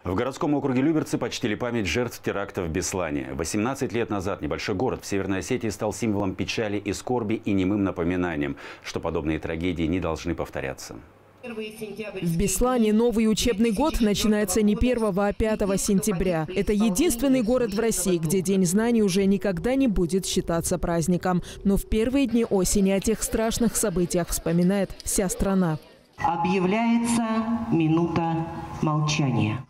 В городском округе Люберцы почтили память жертв теракта в Беслане. 18 лет назад небольшой город в Северной Осетии стал символом печали и скорби и немым напоминанием, что подобные трагедии не должны повторяться. В Беслане новый учебный год начинается не 1, а 5 сентября. Это единственный город в России, где День знаний уже никогда не будет считаться праздником. Но в первые дни осени о тех страшных событиях вспоминает вся страна. Объявляется минута молчания.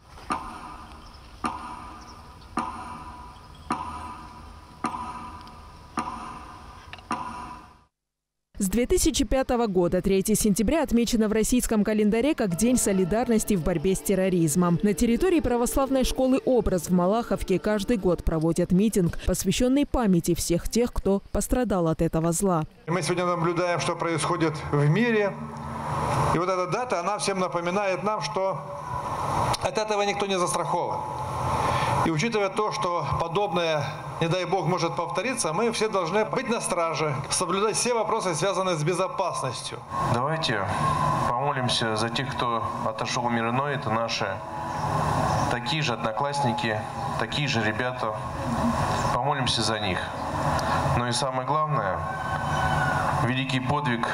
С 2005 года 3 сентября отмечено в российском календаре как День солидарности в борьбе с терроризмом. На территории православной школы «Образ» в Малаховке каждый год проводят митинг, посвященный памяти всех тех, кто пострадал от этого зла. Мы сегодня наблюдаем, что происходит в мире. И вот эта дата, она всем напоминает нам, что от этого никто не застрахован. И учитывая то, что подобное, не дай бог, может повториться, мы все должны быть на страже, соблюдать все вопросы, связанные с безопасностью. Давайте помолимся за тех, кто отошел в мир иной. Это наши такие же одноклассники, такие же ребята. Помолимся за них. Но и самое главное, великий подвиг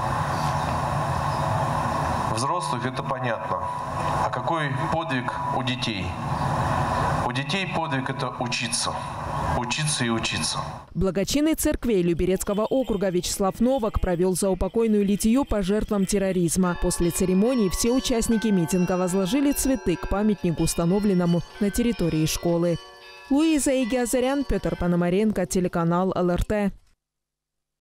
взрослых, это понятно. А какой подвиг у детей? У детей подвиг – это учиться. Учиться и учиться. Благочинный церквей Люберецкого округа Вячеслав Новак провел заупокойную литию по жертвам терроризма. После церемонии все участники митинга возложили цветы к памятнику, установленному на территории школы. Луиза Игиазарян, Петр Пономаренко, телеканал ЛРТ.